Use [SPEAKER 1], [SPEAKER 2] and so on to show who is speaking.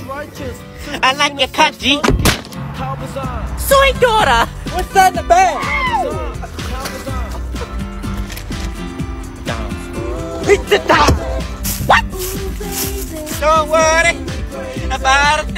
[SPEAKER 1] I like your cut, G. Sweet daughter.
[SPEAKER 2] What's that in the bag?
[SPEAKER 1] It's the dog. What? Don't worry about it.